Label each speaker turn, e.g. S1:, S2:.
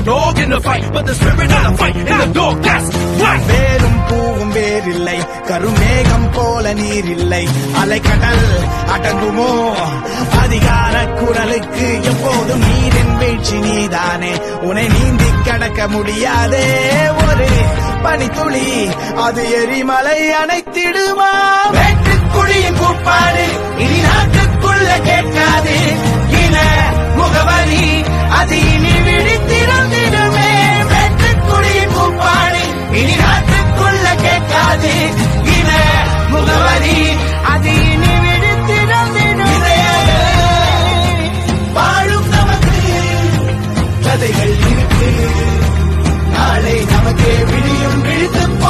S1: dog in the fight, but the spirit of the fight in the dog, that's right.
S2: வேரும் பூவும் வேறில்லை, கருமேகம் போல நீரில்லை, அலைக்கடல் அடங்குமோ அதிகார குரலுக்கு? எப்போதும் நீரின் வீழ்ச்சி நீதானே, உன்னை நீந்தி கடக்க முடியாதே ஒரு பனித்துளி, அது எரிமலை அணைத்திடுமா? வெட்டுக்குழியின் கூப்பாடு இனி நாட்டுக்குள்ள கேட்காது, இன முகவரி அது இனி விழித்திருந்திடுமே. வெட்டுக்குழியின் கூப்பாடு இனி நாட்டுக்குள்ள கேட்காது, இன முகவரி அது இனி விழித்திருந்திடுமே. வாழும் நமக்கு கதைகள் இருக்கு, நாளை நமக்கே விடியும் விழித்து